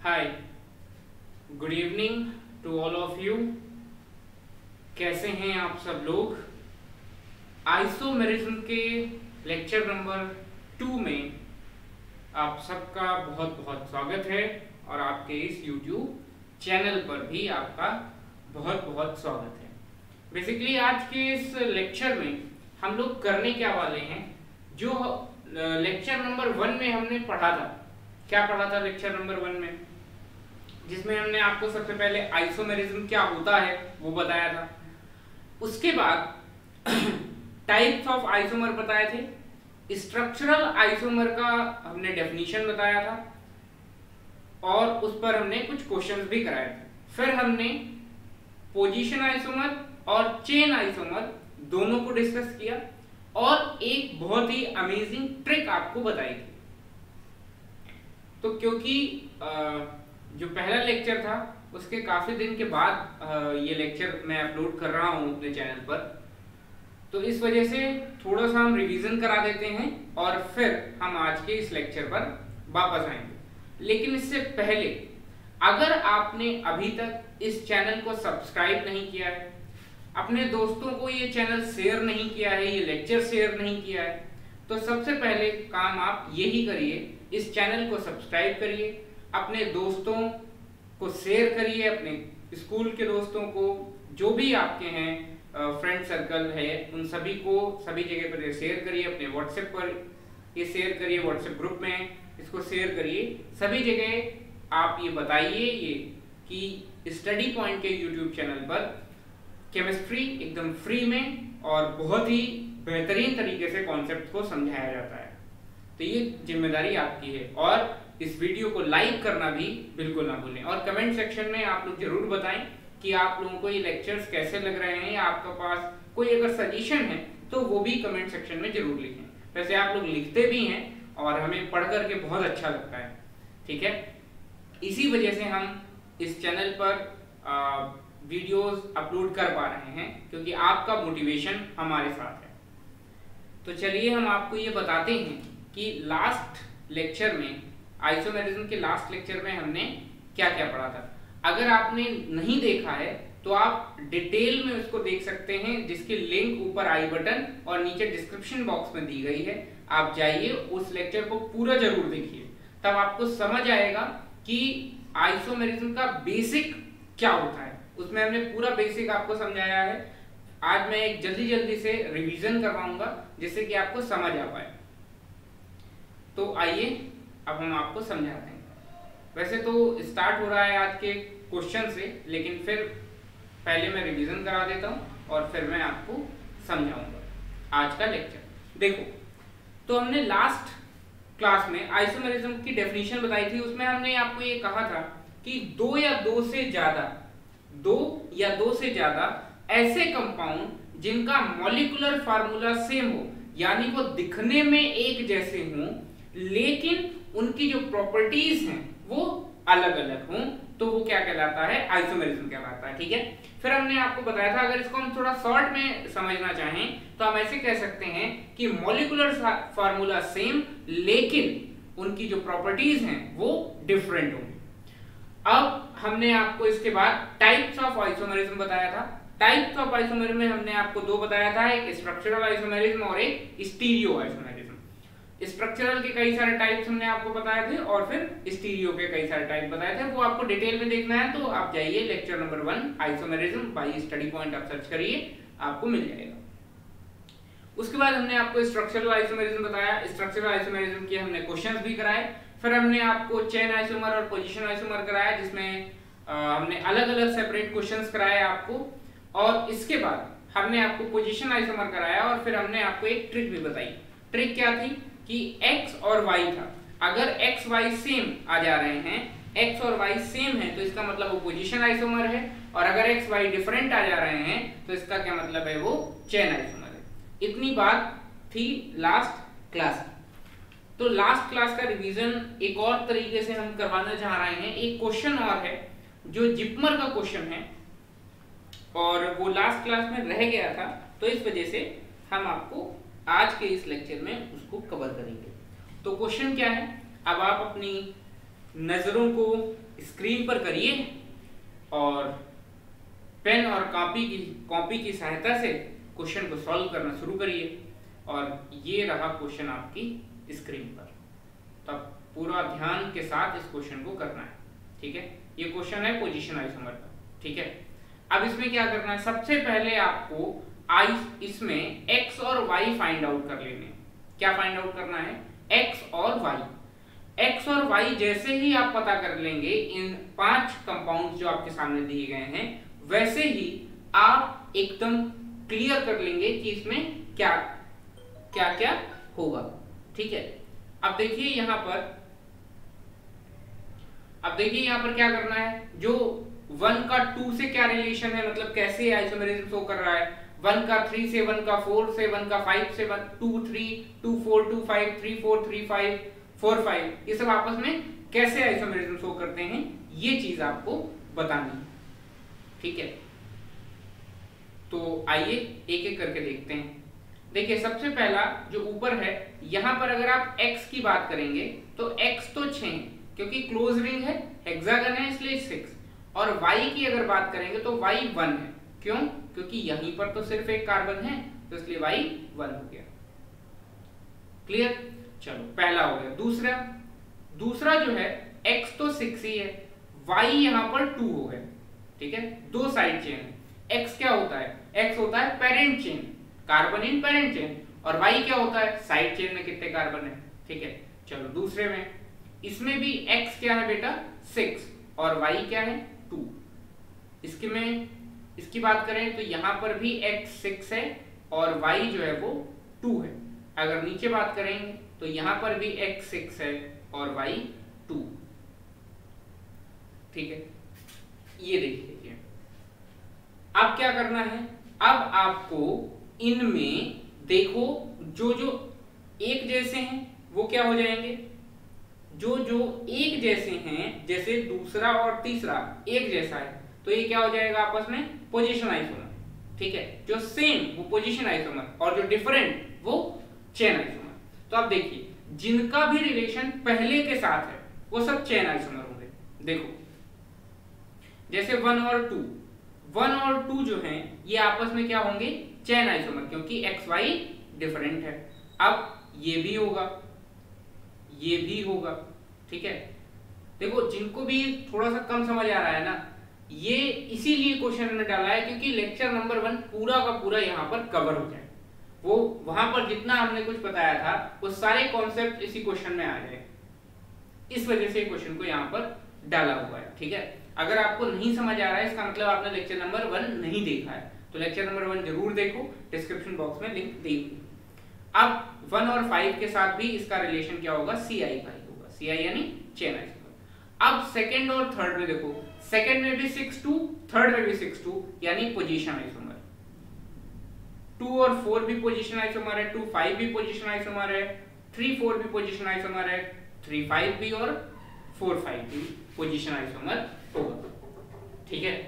Hi, good evening to all of you. कैसे हैं आप सब लोग। आइसोमेरिज्म के लेक्चर नंबर 2 में आप सबका बहुत बहुत स्वागत है और आपके इस YouTube चैनल पर भी आपका बहुत बहुत स्वागत है। बेसिकली आज के इस लेक्चर में हम लोग करने क्या वाले हैं, जो लेक्चर नंबर 1 में हमने पढ़ा था। क्या पढ़ा था लेक्चर नंबर 1 में, जिसमें हमने आपको सबसे पहले आइसोमेरिज्म क्या होता है वो बताया था। उसके बाद टाइप्स ऑफ आइसोमर बताए थे, स्ट्रक्चरल आइसोमर का हमने डेफिनेशन बताया था और उस पर हमने कुछ क्वेश्चंस भी कराए थे। फिर हमने पोजीशन आइसोमर और चेन आइसोमर दोनों को डिस्कस किया और एक बहुत ही अमेजिंग ट्रिक आपको बताई थी। तो क्योंकि जो पहला लेक्चर था उसके काफी दिन के बाद ये लेक्चर मैं अपलोड कर रहा हूँ अपने चैनल पर, तो इस वजह से थोड़ा सा हम रिवीजन करा देते हैं और फिर हम आज के इस लेक्चर पर वापस आएंगे। लेकिन इससे पहले अगर आपने अभी तक इस चैनल को सब्सक्राइब नहीं किया है, अपने दोस्तों को ये चैनल शेयर नहीं किया है, ये लेक्चर शेयर नहीं किया है, तो सबसे पहले काम आप यही करिए, इस चैनल को सब्सक्राइब करिए, अपने दोस्तों को शेयर करिए, अपने स्कूल के दोस्तों को, जो भी आपके हैं फ्रेंड सर्कल है, उन सभी को सभी जगह पर शेयर करिए। अपने व्हाट्सएप पर ये शेयर करिए, व्हाट्सएप ग्रुप में इसको शेयर करिए, सभी जगह आप ये बताइए ये कि स्टडी पॉइंट के यूट्यूब चैनल पर केमिस्ट्री एकदम फ्री में और बहुत ही बेहतरीन तरीके से कॉन्सेप्ट को समझाया जाता है। तो ये जिम्मेदारी आपकी है और इस वीडियो को लाइक करना भी बिल्कुल ना भूलें और कमेंट सेक्शन में आप लोग जरूर बताएं कि आप लोगों को ये लेक्चर्स कैसे लग रहे हैं, या आपके पास कोई अगर सजेशन है तो वो भी कमेंट सेक्शन में जरूर लिखें। वैसे आप लोग लिखते भी हैं और हमें पढ़ करके बहुत अच्छा लगता है, ठीक है। इसी वजह से हम इस चैनल पर वीडियोस अपलोड कर पा रहे हैं, क्योंकि आपका मोटिवेशन हमारे साथ है। तो चलिए हम आपको ये बताते हैं कि लास्ट लेक्चर में, आइसोमेरिज्म के लास्ट लेक्चर में हमने क्या क्या पढ़ा था। अगर आपने नहीं देखा है तो आप डिटेल में उसको देख सकते हैं, जिसकी लिंक ऊपर आई बटन और नीचे डिस्क्रिप्शन बॉक्स में दी गई है। आप जाइए, उस लेक्चर को पूरा जरूर देखिए, तब आपको समझ आएगा कि आइसोमेरिज्म का बेसिक क्या होता है। उसमें हमने पूरा बेसिक आपको समझाया है। आज मैं एक जल्दी से रिवीजन करवाऊंगा जिससे कि आपको समझ आ पाए। तो आइए अब हम आपको समझाते हैं। वैसे तो स्टार्ट हो रहा है आज के क्वेश्चन से, लेकिन फिर पहले मैं रिवीजन करा देता हूं और फिर मैं आपको समझाऊंगा आज का लेक्चर। देखो, तो हमने लास्ट क्लास में आइसोमेरिज्म की डेफिनेशन बताई थी। उसमें हमने आपको ये कहा था कि दो या दो से ज्यादा ऐसे कंपाउंड जिनका मॉलिक्यूलर फार्मूला सेम हो, यानी वो दिखने में एक जैसे हों लेकिन उनकी जो प्रॉपर्टीज हैं वो अलग अलग हों, तो वो क्या कहलाता है, आइसोमेरिज्म कहलाता है, ठीक है। फिर हमने आपको बताया था, अगर इसको हम थोड़ा शॉर्ट में समझना चाहें तो हम ऐसे कह सकते हैं कि मॉलिक्यूलर फार्मूला सेम लेकिन उनकी जो प्रॉपर्टीज हैं वो डिफरेंट होंगी। अब हमने आपको इसके बाद टाइप्स ऑफ आइसोमेरिज्म बताया था। टाइप्स ऑफ आइसोमेरिज्म में हमने आपको दो बताया था, एक स्ट्रक्चरल आइसोमेरिज्म और एक स्टीरियो आइसोमेरिज्म। स्ट्रक्चरल के कई सारे टाइप्स हमने आपको बताए थे और फिर स्टीरियो के कई सारे टाइप बताए थे। वो आपको डिटेल में देखना है तो आप जाइए lecture number 1 isomerism by study point आप सर्च करिए, आपको मिल जाएगा। उसके बाद हमने आपको स्ट्रक्चरल आइसोमेरिज्म बताया। स्ट्रक्चरल आइसोमेरिज्म के हमने क्वेश्चंस भी कराए। फिर हमने आपको चेन आइसोमर और पोजीशन आइसोमर कराया, जिसमें हमने अलग अलग सेपरेट क्वेश्चंस कराए आपको। और इसके बाद हमने आपको पोजीशन आइसोमर कराया और फिर हमने आपको एक ट्रिक भी बताई। ट्रिक क्या थी कि x और y था, अगर x y सेम आ जा रहे हैं, x और y सेम है तो इसका मतलब वो पोजीशन आइसोमर है, और अगर x y डिफरेंट आ जा रहे हैं तो इसका क्या मतलब है, वो चेन आइसोमर है। इतनी बात थी लास्ट क्लास। तो लास्ट क्लास का रिवीजन एक और तरीके से हम करवाना चाह रहे हैं। एक क्वेश्चन और है जो जिपमर का क्वेश्चन है और वो लास्ट क्लास में रह गया था, तो इस वजह से हम आपको आज के इस लेक्चर में उसको कवर करेंगे। तो क्वेश्चन क्या है, अब आप अपनी नजरों को स्क्रीन पर करिए और पेन और कॉपी की सहायता से क्वेश्चन को सॉल्व करना शुरू करिए। और ये रहा क्वेश्चन आपकी स्क्रीन पर। तो अब पूरा ध्यान के साथ इस क्वेश्चन को करना है, ठीक है। ये क्वेश्चन है पोजीशन आइसोमर का, ठीक है। अब इसमें क्या करना है, सबसे पहले आपको इसमें x और y फाइंड आउट कर लेने हैं। क्या फाइंड आउट करना है, x और y। x और y जैसे ही आप पता कर लेंगे इन 5 कंपाउंड जो आपके सामने दिए गए हैं, वैसे ही आप एकदम क्लियर कर लेंगे कि इसमें क्या क्या क्या होगा, ठीक है। अब देखिए यहाँ पर क्या करना है, जो 1 का 2 से क्या रिलेशन है, मतलब कैसे आइसोमेरिज्म शो कर रहा है, 1 का 3 से, 1 का 4 से, 1 का 5 से, 1 2 3 2 4 2 5 3 4 3 5 4 5, ये सब आपस में कैसे आइसोमेरिज्म शो करते हैं, ये चीज आपको बतानी है, ठीक है। तो आइए एक एक करके देखते हैं। देखिए सबसे पहला जो ऊपर है, यहां पर अगर आप x की बात करेंगे तो x तो 6, क्योंकि क्लोज रिंग है, हेक्सागन है, इसलिए 6। और y की अगर बात करेंगे तो y 1 है, क्यों, क्योंकि यहीं पर तो सिर्फ एक कार्बन है, तो इसलिए y 1 हो गया। क्लियर, चलो पहला हो गया। दूसरा जो है x तो 6 ही है, y यहां पर 2 हो गया, ठीक है। दो साइड चेन है, x क्या होता है, x होता है parent chain, carbon in parent chain, और y क्या होता है, साइड चेन में कितने कार्बन है, ठीक है। चलो दूसरे में, इसमें भी x क्या है बेटा 6 और y क्या है 2। इसकी बात करें तो यहां पर भी x 6 है और y जो है वो 2 है। अगर नीचे बात करेंगे तो यहां पर भी x 6 है और y 2, ठीक है। ये देखिए अब क्या करना है, अब आपको इनमें देखो जो एक जैसे हैं वो क्या हो जाएंगे, जो एक जैसे हैं, जैसे दूसरा और तीसरा एक जैसा है, तो ये क्या हो जाएगा आपस में पोजीशन आइसोमर, ठीक है। जो सेम वो पोजीशन आइसोमर और जो डिफरेंट वो चेन आइसोमर। तो आप देखिए जिनका भी रिलेशन पहले के साथ है वो सब चेन आइसोमर होंगे। देखो जैसे 1 और 2 जो हैं ये आपस में क्या होंगे, चेन आइसोमर, क्योंकि एक्स वाई डिफरेंट है। अब ये भी होगा, ठीक है। देखो जिनको भी थोड़ा सा कम समझ आ रहा है ना, ये इसीलिए क्वेश्चन में डाला है क्योंकि लेक्चर नंबर 1 पूरा का पूरा यहाँ पर कवर हो जाए, वो वहां पर जितना हमने कुछ बताया था वो सारे कॉन्सेप्ट इसी क्वेश्चन में आ जाए, इस वजह से क्वेश्चन को यहाँ पर डाला हुआ है, ठीक है। अगर आपको नहीं समझ आ रहा है इसका मतलब आपने लेक्चर नंबर 1 नहीं देखा है, तो लेक्चर नंबर 1 जरूर देखो, डिस्क्रिप्शन बॉक्स में लिंक दी हुई। अब 1 और 5 के साथ भी इसका रिलेशन क्या होगा, CI का ही होगा, CI यानी चेन आइसोमर। अब सेकंड और थर्ड में देखो, सेकंड में भी 6-2, थर्ड में भी 6-2 यानी पोजीशन आइसोमर। 2 और 4 भी पोजीशन आइसोमर है, 2-5 भी पोजीशन आइसोमर है, 3-4 भी पोजीशन आइसोमर है, 3-5 भी और 4-5 भी पोजीशन आइसोमर होगा, ठीक है।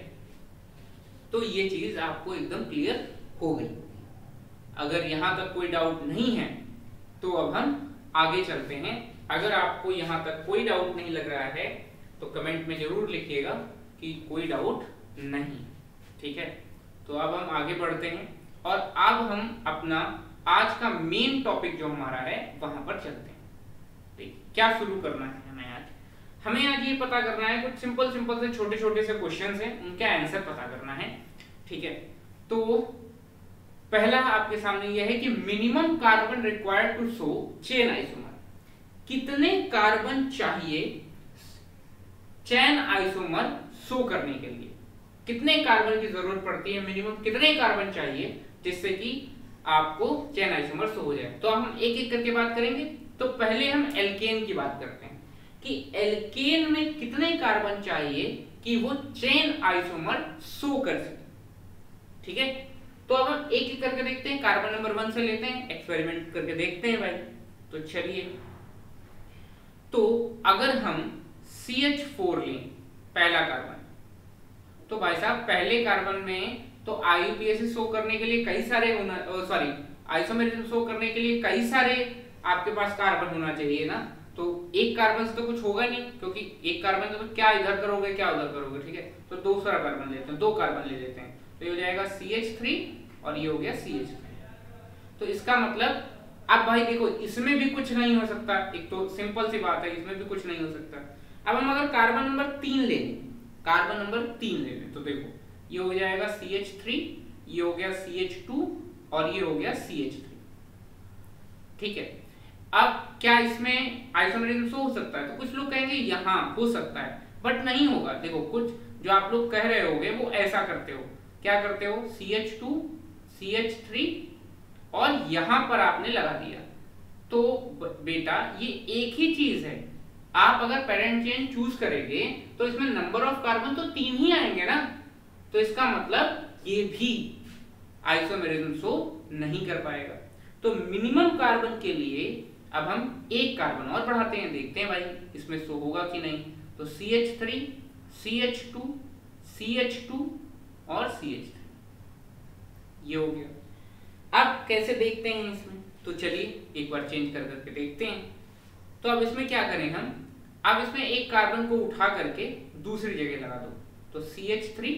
तो ये चीज आपको एकदम क्लियर हो गई। अगर यहां तक कोई डाउट नहीं है तो अब हम आगे चलते हैं। अगर आपको यहां तक कोई डाउट नहीं लग रहा है तो कमेंट में जरूर लिखिएगा कि कोई डाउट नहीं, ठीक है। तो अब हम आगे बढ़ते हैं और अब हम अपना आज का मेन टॉपिक जो हमारा है वहां पर चलते हैं। देखिए क्या शुरू करना है हमें आज ये पता करना है, कुछ सिंपल से छोटे से क्वेश्चंस हैं, उनका आंसर पता करना है, ठीक है। तो पहला आपके सामने यह है कि minimum carbon required to show chain isomer, कितने कार्बन चाहिए चेन आइसोमर शो करने के लिए, कितने कार्बन की जरूरत पड़ती है, मिनिमम कितने कार्बन चाहिए जिससे कि आपको चेन आइसोमर शो हो जाए। तो हम एक एक करके बात करेंगे। तो पहले हम एल्केन की बात करते हैं कि एल्केन में कितने कार्बन चाहिए कि वो चेन आइसोमर शो कर सके, ठीक है। तो अब हम एक एक करके देखते हैं, कार्बन नंबर 1 से लेते हैं, एक्सपेरिमेंट करके देखते हैं भाई। तो चलिए, तो अगर हम CH4 लें पहला कार्बन, तो भाई साहब पहले कार्बन में तो IUPAC शो करने के लिए कई सारे आइसोमेरिज्म शो करने के लिए कई सारे आपके पास कार्बन होना चाहिए ना। तो एक कार्बन से तो कुछ होगा नहीं, क्योंकि एक कार्बन तो क्या इधर करोगे क्या उधर करोगे, ठीक है। तो दूसरा कार्बन लेते हैं, 2 कार्बन ले लेते हैं, तो ये हो जाएगा CH3 और ये हो गया CH3। तो इसका मतलब अब भाई देखो इसमें भी कुछ नहीं हो सकता, एक तो सिंपल सी बात है, इसमें भी कुछ नहीं हो सकता। अब हम अगर कार्बन नंबर 3 ले लें, कार्बन नंबर 3 ले लें, तो देखो ये हो जाएगा CH3, ये हो गया CH2 और ये हो गया CH3, ठीक है। अब क्या इसमें आइसोमेरिज्म शो हो सकता है? तो कुछ लोग कहेंगे यहाँ हो सकता है, बट नहीं होगा। देखो कुछ जो आप लोग कह रहे होगे वो ऐसा करते हो, क्या करते हो, CH2 CH3 और यहां पर आपने लगा दिया। तो बेटा ये एक ही चीज है, आप अगर पेरेंट चेन चूज करेंगे तो इसमें नंबर ऑफ कार्बन तो 3 ही आएंगे ना, तो इसका मतलब ये भी आइसोमेरिज्म शो नहीं कर पाएगा। तो मिनिमम कार्बन के लिए अब हम एक कार्बन और बढ़ाते हैं, देखते हैं भाई इसमें शो होगा कि नहीं। तो CH3 CH2 CH2 और CH3 ये हो गया। अब कैसे देखते हैं इसमें, तो चलिए एक बार चेंज कर करके देखते हैं। तो अब इसमें क्या करें हम, अब इसमें एक कार्बन को उठा करके दूसरी जगह लगा दो, तो CH3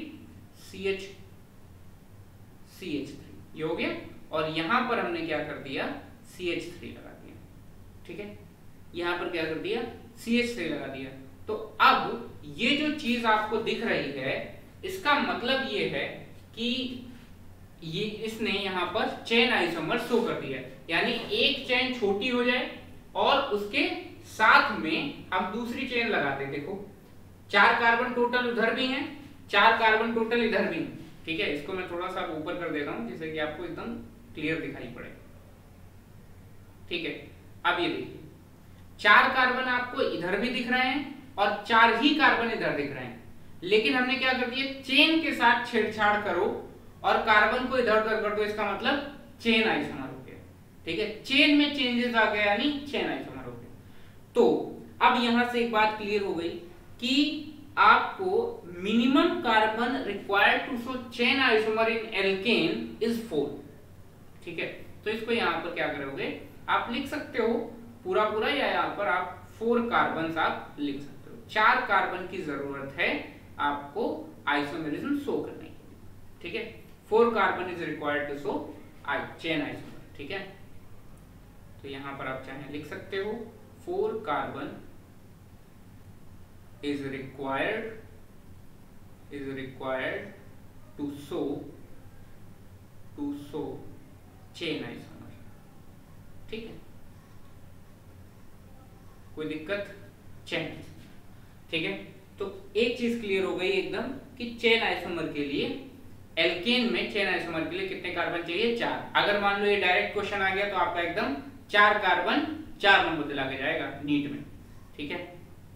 CH3 ये हो गया, और यहां पर हमने क्या कर दिया, CH3 लगा दिया, ठीक है। यहां पर क्या कर दिया, CH3 लगा दिया। तो अब ये जो चीज आपको दिख रही है, इसका मतलब ये है कि ये इसने यहां पर चेन आइसोमर शो कर दिया, यानी एक चेन छोटी हो जाए और उसके साथ में हम दूसरी चेन लगाते हैं। देखो 4 कार्बन टोटल उधर भी हैं, 4 कार्बन टोटल इधर भी हैं, ठीक है। इसको मैं थोड़ा सा ऊपर कर देता हूं जिससे कि आपको एकदम क्लियर दिखाई पड़े, ठीक है। अब ये देखिए 4 कार्बन आपको इधर भी दिख रहे हैं और 4 ही कार्बन इधर दिख रहे हैं, लेकिन हमने क्या कर दिया, चेन के साथ छेड़छाड़ करो और कार्बन को इधर उधर कर दो, इसका मतलब चेन आइसोमर हो गया, ठीक है। चेन में चेंजेस आ गया यानी चेन आइसोमर हो गया। तो अब यहां से एक बात क्लियर हो गई कि आपको minimum carbon required to show chain isomer in alkane is 4, ठीक है। तो इसको यहां पर क्या करोगे, आप लिख सकते हो पूरा पूरा, या यहां पर आप 4 कार्बन आप लिख सकते हो। 4 कार्बन की जरूरत है आपको आइसोमेरिज्म शो करने के लिए, ठीक है। 4 carbon is required to show chain isomer, ठीक है। तो यहां पर आप चाहे लिख सकते हो 4 carbon is required to show chain isomer, ठीक है। कोई दिक्कत, चेन, ठीक है। तो एक चीज क्लियर हो गई एकदम कि चेन आइसोमर के लिए, एल्केन में चेन आइसोमर के लिए कितने कार्बन चाहिए, 4। अगर मान लो ये डायरेक्ट क्वेश्चन आ गया तो आपका एकदम 4 कार्बन 4 नंबर दिला के जाएगा नीट में, ठीक है।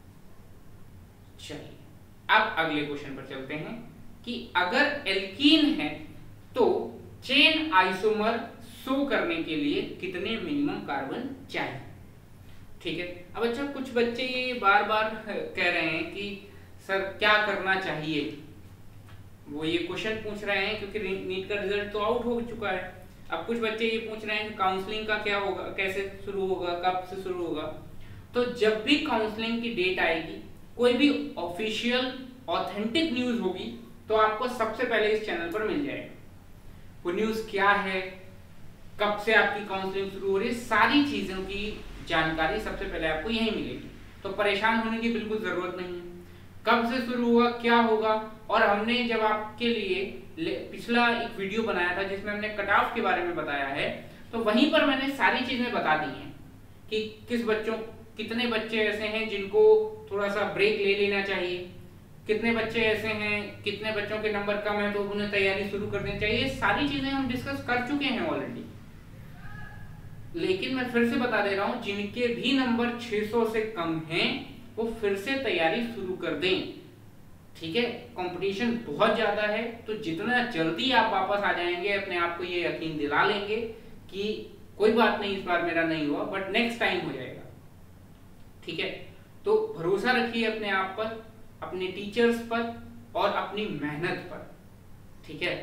चलिए अब अगले क्वेश्चन पर चलते हैं कि अगर एल्कीन है तो चेन आइसोमर शो करने के लिए कितने मिनिमम कार्बन चाहिए, ठीक है। अब अच्छा कुछ बच्चे ये बार बार कह रहे हैं कि सर क्या करना चाहिए, वो ये क्वेश्चन पूछ रहे हैं क्योंकि नीट का रिजल्ट तो आउट हो चुका है। अब कुछ बच्चे ये पूछ रहे हैं कि काउंसलिंग का क्या होगा, कैसे शुरू होगा, कब से शुरू होगा। तो जब भी काउंसलिंग की डेट आएगी, कोई भी ऑफिशियल ऑथेंटिक न्यूज होगी, तो आपको सबसे पहले इस चैनल पर मिल जाएगा। वो न्यूज क्या है, कब से आपकी काउंसलिंग शुरू हो रही है, सारी चीजों की जानकारी सबसे पहले आपको यहीं मिलेगी। तो परेशान होने की बिल्कुल जरूरत नहीं है, कब से शुरू हुआ, क्या होगा। और हमने जब आपके लिए पिछला एक वीडियो बनाया था जिसमें हमने कट ऑफ के बारे में बताया है, तो वहीं पर मैंने सारी चीजें बता दी हैं कि कितने बच्चे ऐसे हैं जिनको थोड़ा सा ब्रेक ले लेना चाहिए, कितने बच्चे ऐसे हैं, कितने बच्चों के नंबर कम है तो उन्हें तैयारी शुरू कर देनी चाहिए। सारी चीजें हम डिस्कस कर चुके हैं ऑलरेडी, लेकिन मैं फिर से बता दे रहा हूं, जिनके भी नंबर 600 से कम हैं वो फिर से तैयारी शुरू कर दें, ठीक है। कंपटीशन बहुत ज्यादा है, तो जितना जल्दी आप वापस आ जाएंगे, अपने आप को ये यकीन दिला लेंगे कि कोई बात नहीं, इस बार मेरा नहीं हुआ बट नेक्स्ट टाइम हो जाएगा, ठीक है। तो भरोसा रखिए अपने आप पर, अपने टीचर्स पर और अपनी मेहनत पर, ठीक है।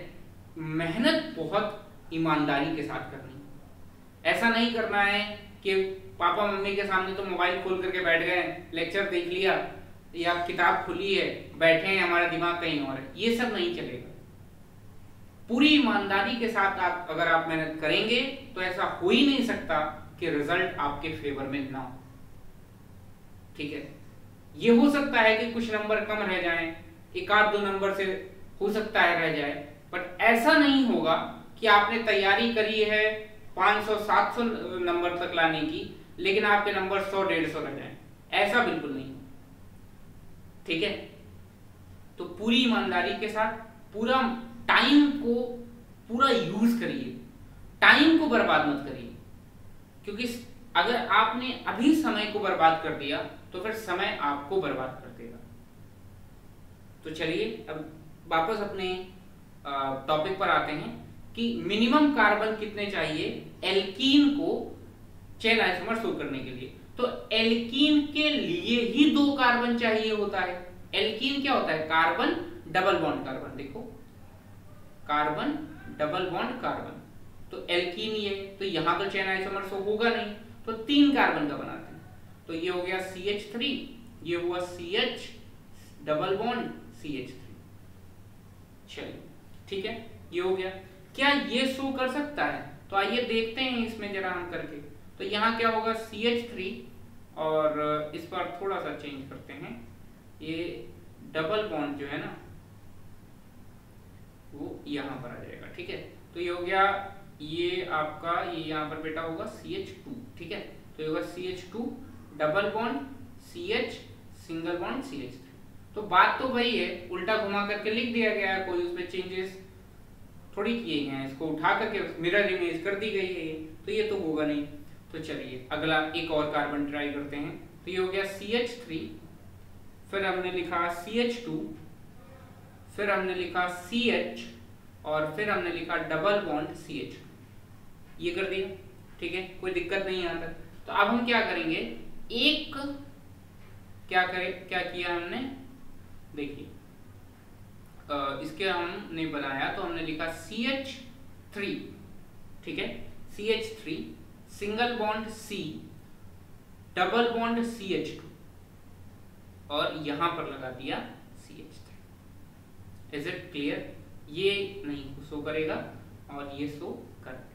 मेहनत बहुत ईमानदारी के साथ करनी, ऐसा नहीं करना है कि पापा मम्मी के सामने तो मोबाइल खोल करके बैठ गए, लेक्चर देख लिया या किताब खुली है, बैठे हैं, हमारा दिमाग कहीं और है, ये सब नहीं चलेगा। पूरी ईमानदारी के साथ आप अगर आप मेहनत करेंगे तो ऐसा हो ही नहीं सकता कि रिजल्ट आपके फेवर में ना हो। ठीक है, ये हो सकता है कि कुछ नंबर कम रह जाएं, एक आध दो नंबर से हो सकता है रह जाए, बट ऐसा नहीं होगा कि आपने तैयारी करी है 500-700 नंबर तक लाने की, लेकिन आपके नंबर 100-150 रह जाएं, ऐसा बिल्कुल नहीं। ठीक है, तो पूरी ईमानदारी के साथ पूरा टाइम को पूरा यूज करिए, टाइम को बर्बाद मत करिए, क्योंकि अगर आपने अभी समय को बर्बाद कर दिया तो फिर समय आपको बर्बाद कर देगा। तो चलिए अब वापस अपने टॉपिक पर आते हैं कि मिनिमम कार्बन कितने चाहिए एल्कीन को चेन आइसोमर शो करने के लिए। तो एल्कीन के लिए ही 2 कार्बन चाहिए होता है। एल्कीन क्या होता है? Carbon double bond carbon. देखो, कार्बन डबल बॉन्ड कार्बन, तो एल्कीन ये, तो यहां तो चेन आइसोमर शो होगा नहीं, तो 3 कार्बन का बनाते हैं। तो ये हो गया CH3, ये हुआ CH डबल बॉन्ड CH3। चलिए ठीक है, ये हो गया। क्या ये शो कर सकता है? तो आइए देखते हैं इसमें जरा हम करके। तो यहाँ क्या होगा CH3, और इस बार थोड़ा सा चेंज करते हैं, ये डबल बॉन्ड जो है ना वो यहाँ पर आ जाएगा। ठीक है, तो ये हो गया, ये आपका ये यहाँ पर बेटा होगा CH2। ठीक है, तो ये होगा CH2 double bond CH single bond CH3। तो बात तो वही है, उल्टा घुमा करके लिख दिया गया है, कोई उसमें चेंजेस थोड़ी किए गए हैं, इसको उठा करके मिरर इमेज कर दी गई है, तो ये तो होगा नहीं। तो चलिए अगला एक और कार्बन ट्राई करते हैं। तो ये हो गया CH3, फिर हमने लिखा CH2, फिर हमने लिखा CH, और फिर हमने लिखा डबल बॉन्ड CH। ये कर दिया। ठीक है, कोई दिक्कत नहीं आता। तो अब हम क्या करेंगे, एक क्या किया हमने, देखिए इसके हमने बनाया, तो हमने लिखा CH3। ठीक है, CH3 single bond C double bond CH2, और यहां पर लगा दिया CH3। Is it clear? ये नहीं शो करेगा और ये शो कर देगा।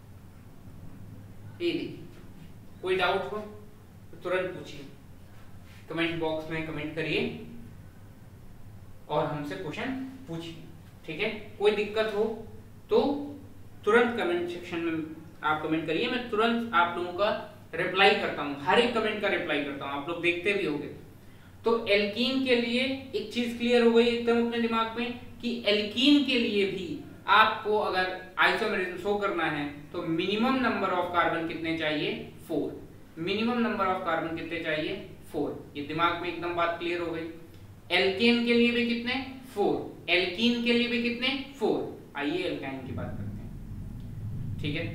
ये देखिए, कोई डाउट हो तो तुरंत पूछिए, कमेंट बॉक्स में कमेंट करिए और हमसे क्वेश्चन पूछिए। ठीक है, कोई दिक्कत हो तो तुरंत कमेंट सेक्शन में आप कमेंट करिए, मैं तुरंत आप लोगों का रिप्लाई करता हूं, हर एक कमेंट का रिप्लाई करता हूं, आप लोग देखते भी होंगे। तो एल्कीन के लिए एक चीज क्लियर हो गई एकदम अपने दिमाग में कि एल्कीन के लिए भी आपको अगर आइसोमेरिज्म शो करना है तो मिनिमम नंबर ऑफ कार्बन कितने चाहिए? 4। मिनिमम नंबर ऑफ कार्बन कितने चाहिए? 4। ये दिमाग में एकदम बात क्लियर हो गई। एल्केन के लिए भी कितने? 4। एल्कीन के लिए भी कितने? 4। आइए एल्काइन की बात करते हैं। ठीक है,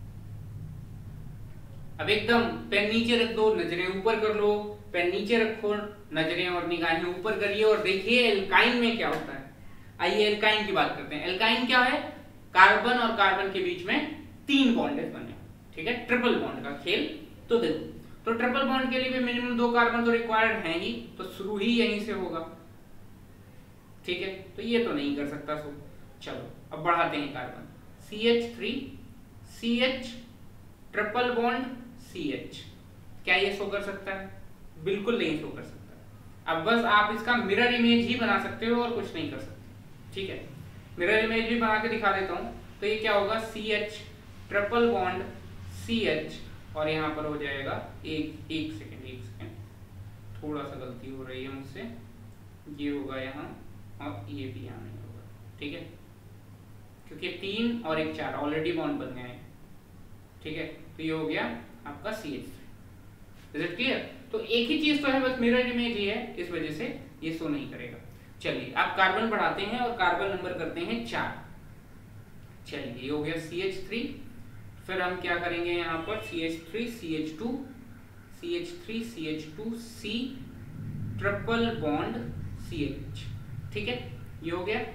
अब एकदम पेन नीचे रख दो, नजरें ऊपर कर लो, पेन नीचे रखो, नजरें और निगाहें ऊपर करिए और देखिए एल्काइन में क्या होता है। आइए एल्काइन की बात करते हैं। एल्काइन क्या है? कार्बन और कार्बन के बीच में 3 बॉन्ड बने। ठीक है, ट्रिपल बॉन्ड का खेल। तो देखो, तो ट्रिपल बॉन्ड के लिए भी मिनिमम 2 कार्बन तो रिक्वायर्ड है ही, तो शुरू ही यहीं से होगा। ठीक है, तो ये तो नहीं कर सकता सो। चलो अब बढ़ाते हैं carbon. CH3 CH triple bond CH, क्या ये शो कर सकता है? बिल्कुल नहीं शो कर सकता। अब बस आप इसका मिरर इमेज ही बना सकते हो और कुछ नहीं कर सकते। ठीक है, मिरर इमेज भी बना के दिखा देता हूं। तो ये क्या होगा? CH ट्रिपल बॉन्ड CH, और यहाँ पर हो जाएगा एक सेकेंड, थोड़ा सा गलती हो रही है मुझसे, ये होगा यहाँ और ये भी यहाँ नहीं होगा। ठीक है, क्योंकि 3 और 1 4 ऑलरेडी बॉन्ड बन गए हैं। ठीक है, तो ये हो गया आपका CH3। Is it clear? तो एक ही चीज तो है, बस मिरर इमेज ही है, इस वजह से ये शो नहीं करेगा। चलिए आप कार्बन बढ़ाते हैं और कार्बन नंबर करते हैं 4। चलिए ये हो गया CH3, फिर हम क्या करेंगे यहाँ पर CH3 CH2 CH3 CH2 C triple bond CH। ठीक है, ये हो गया।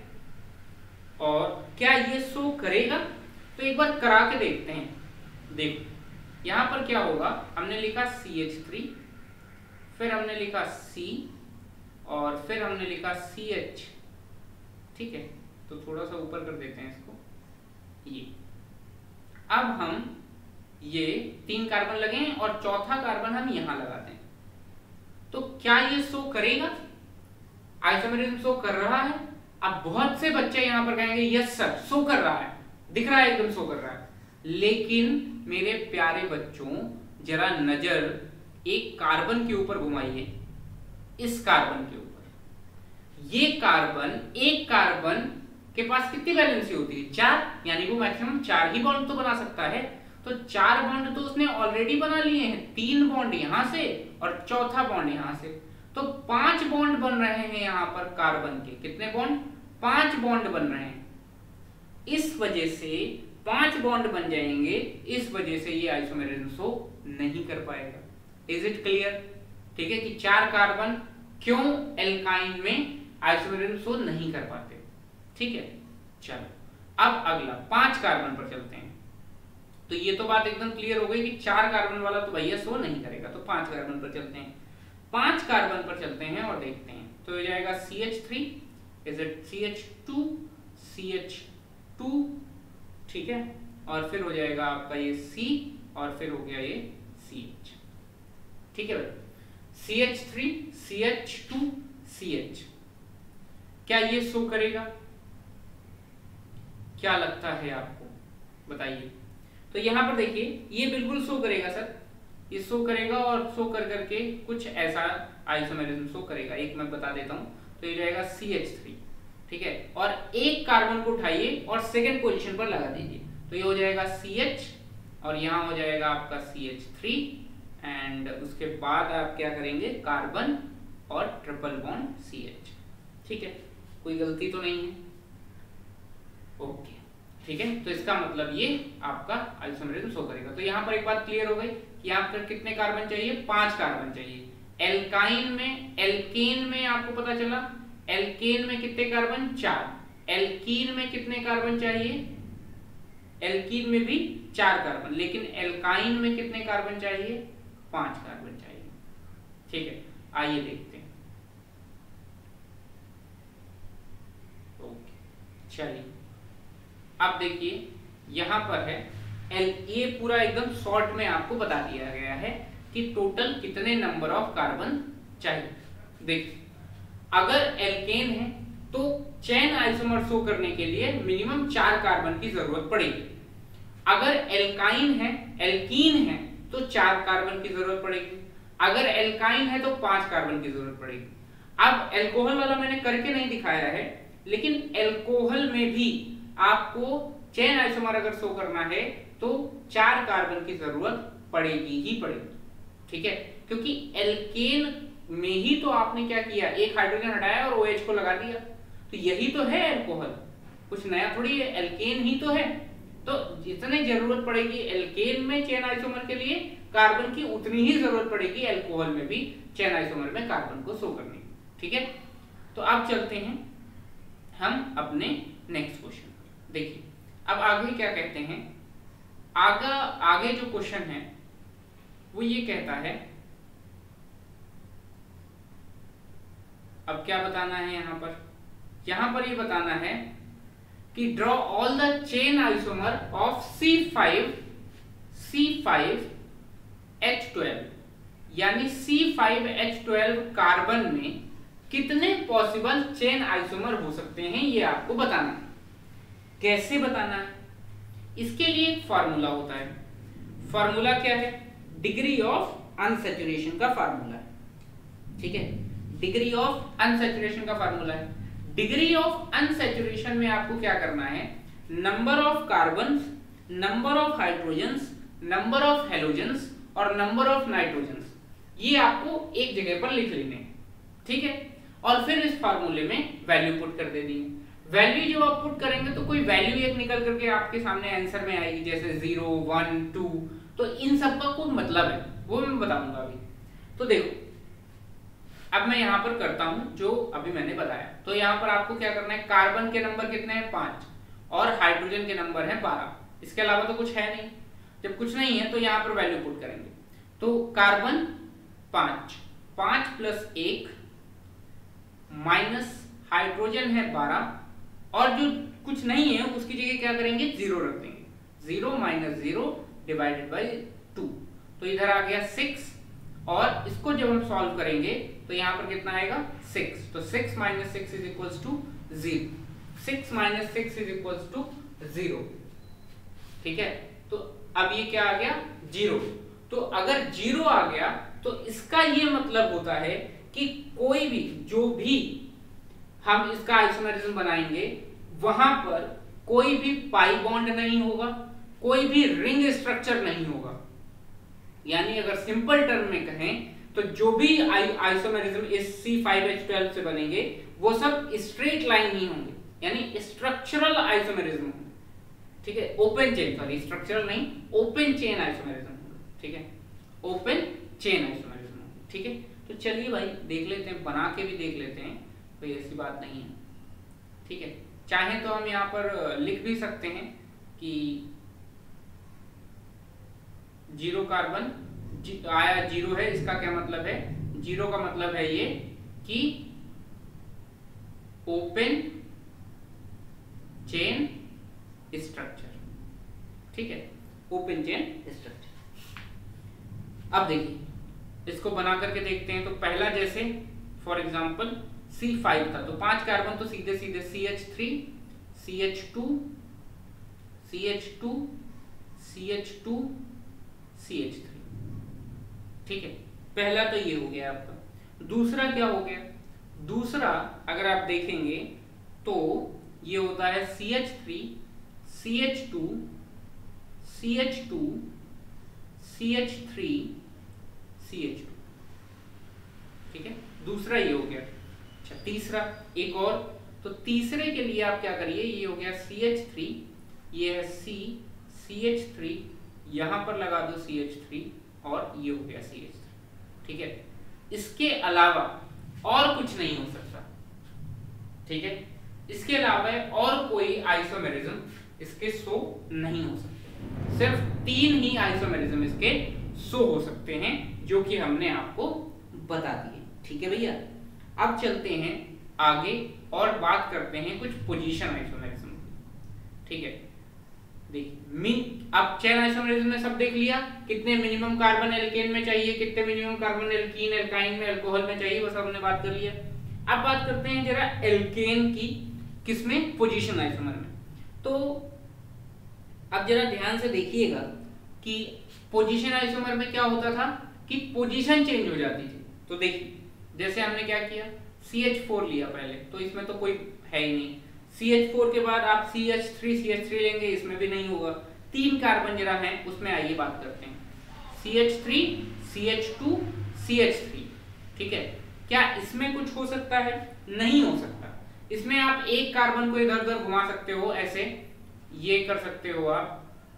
और क्या ये शो करेगा? तो एक बार करा के देखते हैं। देखो यहाँ पर क्या होगा, हमने लिखा CH3, फिर हमने लिखा C और फिर हमने लिखा CH, ठीक है। तो थोड़ा सा ऊपर कर देते हैं इसको, ये अब हम ये 3 कार्बन लगे हैं और चौथा कार्बन हम यहां लगाते हैं, तो क्या ये शो करेगा, आइसोमेरिज्म शो कर रहा है। अब बहुत से बच्चे यहां पर कहेंगे यस सर शो कर रहा है, दिख रहा है, एकदम शो कर रहा है। लेकिन मेरे प्यारे बच्चों, जरा नजर एक कार्बन के ऊपर घुमाइए, इस कार्बन के ऊपर। ये कार्बन, एक कार्बन के पास कितनी वैलेंसी होती है, 4, यानी वो मैक्सिमम 4 ही बॉन्ड तो बना सकता है। तो 4 बॉन्ड तो उसने ऑलरेडी बना लिए हैं, 3 बॉन्ड यहां से और चौथा बॉन्ड यहां से, तो 5 बॉन्ड बन रहे हैं यहां पर कार्बन के। कितने बॉन्ड, 5 बॉन्ड बन रहे हैं। इस वजह से 5 बॉन्ड बन जाएंगे, इस वजह से ये आइसोमेरिज्म शो नहीं कर पाएगा। इज इट क्लियर, ठीक है, कि 4 कार्बन क्यों एल्काइन में आइसोमेरिज्म शो नहीं कर पाते, ठीक है। चलो अब अगला 5 कार्बन पर चलते हैं। तो ये तो बात एकदम क्लियर हो गई कि 4 कार्बन वाला तो भैया शो नहीं करेगा, तो 5 कार्बन पर चलते हैं। 5 कार्बन पर चलते हैं और देखते हैं, तो हो जाएगा CH3, is it CH2, CH2, ठीक है, और फिर हो जाएगा आपका ये C और फिर हो गया ये CH, ठीक है भाई। CH3, CH2, CH, क्या ये शो करेगा, क्या लगता है आपको, बताइए। तो यहां पर देखिए ये बिल्कुल शो करेगा सर, ये शो करेगा और शो कर करके कुछ ऐसा आइसोमेरिज्म शो करेगा। एक मैं बता देता हूं, तो ये जाएगा CH3, ठीक है, और एक कार्बन को उठाइए और सेकंड पोजीशन पर लगा दीजिए, तो ये हो जाएगा CH और यहां हो जाएगा आपका CH3 एंड उसके बाद आप क्या करेंगे, कार्बन और ट्रिपल बॉन्ड CH, ठीक है, कोई गलती तो नहीं है, ओके, ठीक है। तो इसका मतलब ये आपका आइसोमेरिज्म शो करेगा। तो यहाँ पर एक बात क्लियर हो गई कि यहाँ पर कितने कार्बन चाहिए, 5 कार्बन चाहिए। एल्काइन में, एल्केन में आपको पता चला, एल्केन में कितने कार्बन, 4। एल्कीन में कितने कार्बन चाहिए, एल्कीन में भी 4 कार्बन, लेकिन एल्काइन में कितने कार्बन चाहिए, 5 कार्बन चाहिए, ठीक है। आइए देखते हैं, ओके, चलिए अब देखिए यहां पर है ये पूरा एकदम शॉर्ट में आपको बता दिया गया है कि टोटल कितने नंबर ऑफ कार्बन चाहिए। देखिए अगर एल्केन है तो चेन आइसोमर शो करने के लिए मिनिमम 4 कार्बन की जरूरत पड़ेगी। अगर एल्काइन है, एल्कीन है तो 4 कार्बन की जरूरत पड़ेगी। अगर एल्काइन है तो 5 कार्बन की जरूरत पड़ेगी। अब एल्कोहल वाला मैंने करके नहीं दिखाया है, लेकिन एल्कोहल में भी आपको चेन आइसोमर अगर शो करना है तो 4 कार्बन की जरूरत पड़ेगी ही पड़ेगी, ठीक है, क्योंकि एल्केन में ही तो आपने क्या किया, एक हाइड्रोजन हटाया और OH को लगा दिया, तो यही तो है एल्कोहल, कुछ नया थोड़ी है, एल्केन ही तो है। तो जितनी जरूरत पड़ेगी एल्केन में चेन आइसोमर के लिए कार्बन की, उतनी ही जरूरत पड़ेगी अल्कोहल में भी चेन आइसोमर में कार्बन को शो करने की, ठीक है। तो अब चलते हैं हम अपने नेक्स्ट क्वेश्चन। देखिए अब आगे क्या कहते हैं, आगे जो क्वेश्चन है वो ये कहता है, अब क्या बताना है यहां पर ये बताना है कि draw all the chain isomer of C5H12, यानी C5H12 कार्बन में कितने पॉसिबल चेन आइसोमर हो सकते हैं, ये आपको बताना है। कैसे बताना है, इसके लिए एक फार्मूला होता है। फार्मूला क्या है, डिग्री ऑफ अनसैचुरेशन का फार्मूला है, ठीक है, डिग्री ऑफ अनसैचुरेशन का फार्मूला है। डिग्री ऑफ अनसैचुरेशन में आपको क्या करना है, number of carbons, number of hydrogens, number of halogens और नंबर ऑफ नाइट्रोजन्स, ये आपको एक जगह पर लिख लेने हैं, ठीक है, और फिर इस फार्मूले में वैल्यू पुट कर देनी है। वैल्यू जो आप पुट करेंगे तो कोई वैल्यू एक निकल करके आपके सामने आंसर में आएगी, जैसे 0, 1, 2, तो इन सब का कोई मतलब है वो मैं बताऊंगा अभी। तो देखो अब मैं यहाँ पर करता हूं जो अभी मैंने बताया। तो यहाँ पर आपको क्या करना है, कार्बन के नंबर कितने हैं, 5 और हाइड्रोजन के नंबर हैं 12, इसके अलावा तो कुछ है नहीं। जब कुछ नहीं है तो यहाँ पर वैल्यू पुट करेंगे। तो कार्बन 5, 5 प्लस 1 माइनस हाइड्रोजन है 12, और जो कुछ नहीं है उसकी जगह क्या करेंगे, 0 रख देंगे। 0 माइनस 0 डिवाइडेड बाई 2, तो इधर आ गया 6, और इसको जब हम सॉल्व करेंगे तो यहाँ पर कितना आएगा 6, तो 6 minus 6 is equals to 0, 6 minus 6 is equals to 0, ठीक है। तो अब ये क्या आ गया 0, तो अगर 0 आ गया तो इसका ये मतलब होता है कि कोई भी, जो भी हम इसका आइसोमेरिज्म बनाएंगे वहां पर कोई भी पाई बॉन्ड नहीं होगा, कोई भी रिंग स्ट्रक्चर नहीं होगा। यानी अगर सिंपल टर्म में कहें तो जो भी आइसोमेरिज्म इस C5H12 से बनेंगे वो सब स्ट्रेट लाइन ही होंगे, यानी स्ट्रक्चरल आइसोमेरिज्म होंगे, ठीक है। ओपन चेन, सॉरी स्ट्रक्चरल नहीं, ओपन चेन आइसोमेरिज्म होंगे, ठीक है, ओपन चेन आइसोमेरिज्म होंगे, ठीक है। तो चलिए भाई देख लेते हैं, बना के भी देख लेते हैं, कोई ऐसी बात नहीं है, ठीक है। चाहे तो हम यहाँ पर लिख भी सकते हैं कि 0 कार्बन आया 0 है, इसका क्या मतलब है, 0 का मतलब है ये कि ओपन चेन स्ट्रक्चर, ठीक है, ओपन चेन स्ट्रक्चर। अब देखिए इसको बना करके देखते हैं। तो पहला जैसे फॉर एग्जांपल C5 था, तो 5 कार्बन तो सीधे सीधे CH3 CH2 CH2 CH2 CH3, ठीक है। पहला तो ये हो गया आपका। दूसरा क्या हो गया, दूसरा अगर आप देखेंगे तो ये होता है CH3 CH2 CH2 CH3 CH2, ठीक है, दूसरा ये हो गया। अच्छा तीसरा एक और, तो तीसरे के लिए आप क्या करिए, ये हो गया CH3, ये है CH3, यहां पर लगा दो CH3, और ये हो गया CH3, ठीक है। इसके अलावा और कुछ नहीं हो सकता, ठीक है, इसके अलावा और कोई आइसोमेरिज्म इसके शो नहीं हो सकते। सिर्फ 3 ही आइसोमेरिज्म इसके शो हो सकते हैं, जो कि हमने आपको बता दिए, ठीक है भैया। अब चलते हैं आगे और बात करते हैं कुछ पोजीशन आइसोमेरिज्म, ठीक है। देखिए अब चेन आइसोमेरिज्म में सब देख लिया, कितने मिनिमम कार्बन एल्केन में चाहिए, कितने मिनिमम कार्बन एल्कीन एल्काइन में अल्कोहल में चाहिए, वो सब हमने बात कर लिया। अब बात करते हैं जरा एल्केन की, किसमें, पोजीशन आइसोमर में। तो अब जरा ध्यान से देखिएगा कि पोजीशन आइसोमर में क्या होता था कि पोजीशन चेंज हो जाती थी। तो देखिए जैसे हमने क्या किया, CH4 लिया पहले, तो इसमें तो कोई है ही नहीं। CH4 के बाद आप CH3 लेंगे, इसमें भी नहीं होगा। 3 कार्बन जरा हैं उसमें आइए बात करते हैं, CH3 CH2 CH3, ठीक है। क्या इसमें कुछ हो सकता है, नहीं हो सकता। इसमें आप एक कार्बन को इधर उधर घुमा सकते हो, ऐसे ये कर सकते हो आप,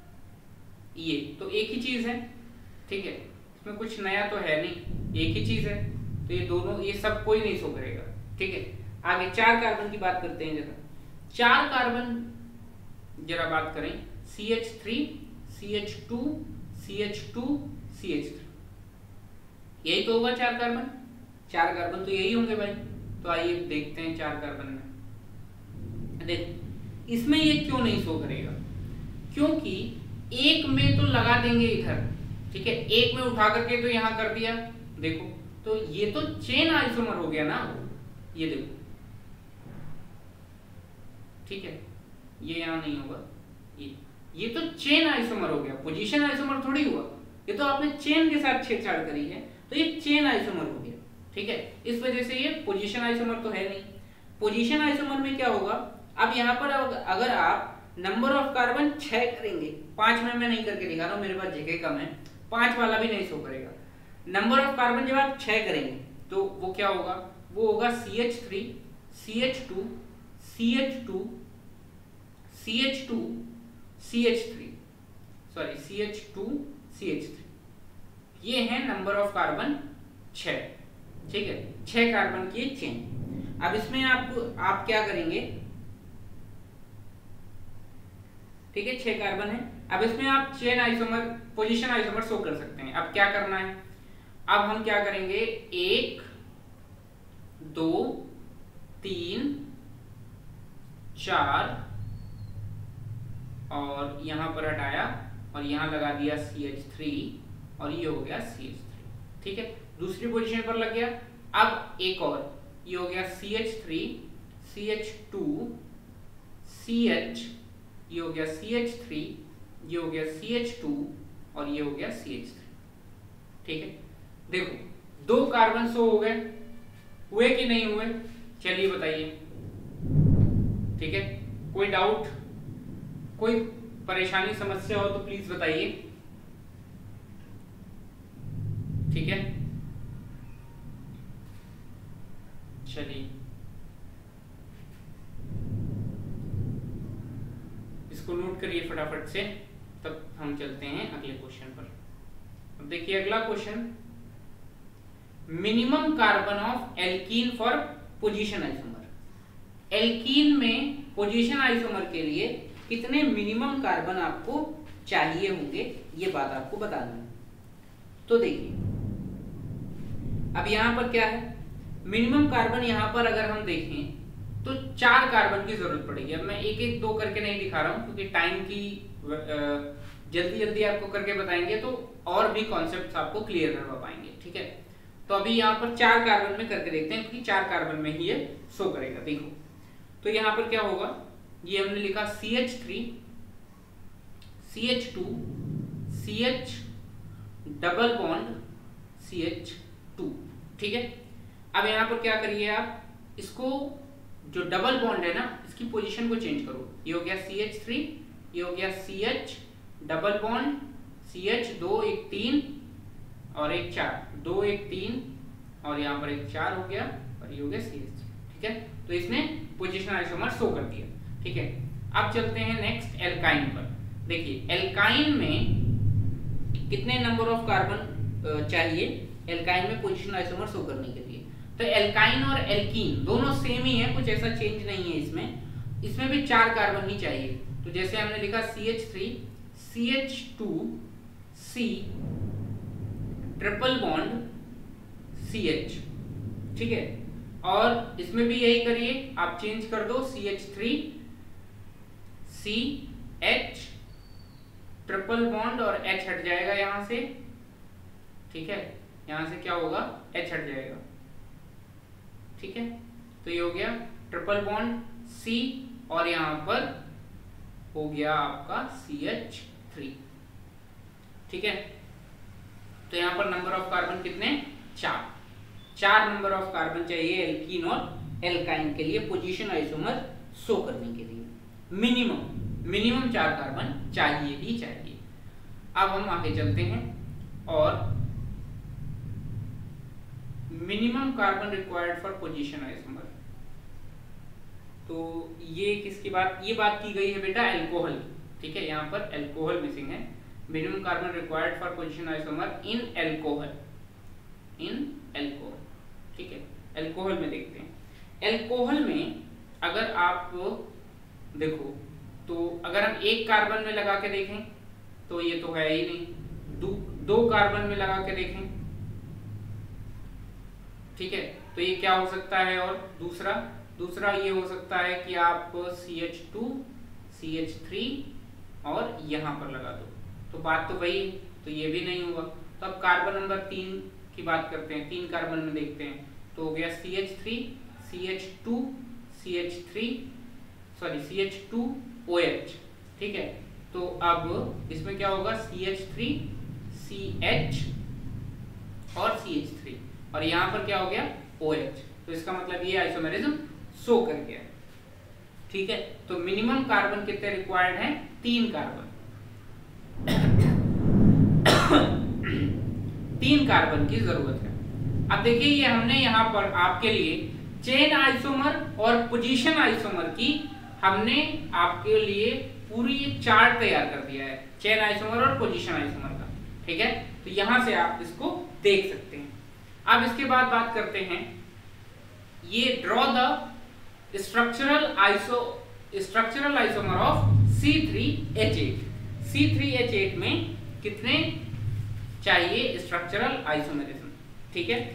ये तो एक ही चीज है, ठीक है, इसमें कुछ नया तो है नहीं, एक ही चीज है। तो ये दोनों, ये सब कोई नहीं शो करेगा, ठीक है। आगे 4 कार्बन की बात करते हैं जरा। 4 कार्बन जरा बात करें, CH3 CH2 CH2 CH3, यही तो होगा 4 कार्बन। 4 कार्बन तो यही होंगे भाई। तो आइए देखते हैं 4 कार्बन में, देख इसमें ये क्यों नहीं शो करेगा, क्योंकि एक में तो लगा देंगे इधर, ठीक है, एक में उठा करके तो यहां कर दिया, देखो तो ये तो चेन आइसोमर हो गया ना, ये देखो, ठीक है, ये यहां नहीं होगा, ये तो चेन आइसोमर हो गया, पोजीशन आइसोमर थोड़ी हुआ, ये तो आपने चेन के साथ छेड़छाड़ करी है, तो ये चेन आइसोमर हो गया, ठीक है। इस वजह से ये पोजीशन आइसोमर तो है नहीं। पोजीशन आइसोमर में क्या होगा, अब यहाँ पर अगर आप नंबर ऑफ कार्बन 6 करेंगे, 5 में मैं नहीं करके दिखा रहा हूं, मेरे पास जगह कम है, 5 वाला भी नहीं शो करेगा। नंबर ऑफ कार्बन जब आप 6 करेंगे तो वो क्या होगा, वो होगा CH3 CH2 CH2 CH2 CH3, sorry CH2 CH3, ये है नंबर ऑफ कार्बन 6, ठीक है, 6 कार्बन की चेन। अब इसमें आप क्या करेंगे, ठीक है, 6 कार्बन है। अब इसमें आप chain isomer, position isomer show कर सकते हैं। अब क्या करना है, अब हम क्या करेंगे, 1 2 3 4 और यहां पर हटाया और यहां लगा दिया CH3 और ये हो गया CH3। ठीक है, दूसरी पोजीशन पर लग गया। अब एक और, ये हो गया CH3 CH2 CH, ये हो गया CH3, ये हो गया CH2 और ये हो गया CH3। ठीक है, देखो 2 कार्बन शो हो गए, हुए कि नहीं हुए, चलिए बताइए। ठीक है, कोई डाउट, कोई परेशानी समस्या हो तो प्लीज बताइए। ठीक है, चलिए इसको नोट करिए फटाफट से, तब हम चलते हैं अगले क्वेश्चन पर। अब देखिए अगला question, minimum carbon of alkene for position isomer. Alkene में पोजीशन आइसोमर के लिए कितने मिनिमम कार्बन आपको चाहिए होंगे, ये बात आपको बतानी है। तो देखिए अब यहां पर क्या है, मिनिमम कार्बन यहां पर अगर हम देखें तो 4 कार्बन की जरूरत पड़ेगी। अब मैं एक एक 2 करके नहीं दिखा रहा हूं क्योंकि टाइम की जल्दी जल्दी आपको करके बताएंगे तो और भी कॉन्सेप्ट्स आपको क्लियर करवा पाएंगे। ठीक है, तो अभी यहाँ पर 4 कार्बन में करके देखते हैं क्योंकि 4 कार्बन में ही ये शो करेगा। देखो तो यहाँ पर क्या होगा, ये हमने लिखा CH3 CH2 CH double bond CH2। ठीक है, अब यहाँ पर क्या करिए आप, इसको जो डबल बॉन्ड है ना, इसकी पोजीशन को चेंज करो। ये हो गया CH3, ये हो गया CH डबल बॉन्ड CH, 2 1 3 और 1 4, 2 1 3 और यहाँ पर 1 4 हो गया और ये हो गया CH। ठीक है, तो इसने पोजीशन आइसोमर शो कर दिया। ठीक है, अब चलते हैं नेक्स्ट एल्काइन पर। देखिए एल्काइन में कितने नंबर ऑफ कार्बन चाहिए एल्काइन में पोजीशन आइसोमर शो करने के लिए। तो एल्काइन और एल्कीन दोनों सेम ही है, कुछ ऐसा चेंज नहीं है इसमें। इसमें भी 4 कार्बन ही चाहिए। तो जैसे हमने लिखा CH3 CH2 C triple bond CH। ठीक है, और इसमें भी यही करिए, आप चेंज कर दो CH3 CH ट्रिपल बॉन्ड और H हट जाएगा यहां से। ठीक है, यहां से क्या होगा, H हट जाएगा। ठीक है, तो ये हो गया ट्रिपल बॉन्ड C और यहां पर हो गया आपका CH3। ठीक है, तो यहां पर नंबर ऑफ कार्बन कितने, 4 नंबर ऑफ कार्बन चाहिए एल्कीन और एल्काइन के लिए पोजीशन आइसोमर शो करने के लिए। मिनिमम 4 कार्बन चाहिए ही चाहिए। अब हम आगे चलते हैं और minimum carbon required for position isomer. तो ये किसकी बात, ये बात की गई है बेटा अल्कोहल। ठीक है, यहाँ पर अल्कोहल मिसिंग है। Minimum carbon required for position isomer in alcohol, ठीक है, अल्कोहल में देखते हैं। अल्कोहल में अगर आप देखो तो अगर हम 1 कार्बन में लगा के देखें तो ये तो है ही नहीं, 2 कार्बन में लगा के देखें। ठीक है, तो ये क्या हो सकता है, और दूसरा ये हो सकता है कि आप CH2 CH3 और यहां पर लगा दो, तो बात तो वही, तो ये भी नहीं हुआ। तो अब कार्बन नंबर 3 की बात करते हैं, 3 कार्बन में देखते हैं। तो हो गया CH3 CH2 CH2 OH। ठीक है, तो अब इसमें क्या होगा, CH3 CH और CH3 और यहां पर क्या हो गया OH। तो इसका मतलब ये आइसोमेरिज्म शो कर गया। ठीक है, तो मिनिमम कार्बन कितने रिक्वायर्ड हैं, 3 कार्बन 3 कार्बन की जरूरत है। अब देखिए ये हमने यहाँ पर आपके लिए चेन आइसोमर और पोजीशन आइसोमर की हमने आपके लिए पूरी चार्ट तैयार कर दिया है, चेन आइसोमर और पोजीशन आइसोमर का। ठीक है, तो यहां से आप इसको देख सकते हैं। अब इसके बाद बात करते हैं, ये draw the structural isomer of C3H8। C3H8 में कितने चाहिए स्ट्रक्चरल आइसोमेरिज्म, ठीक है।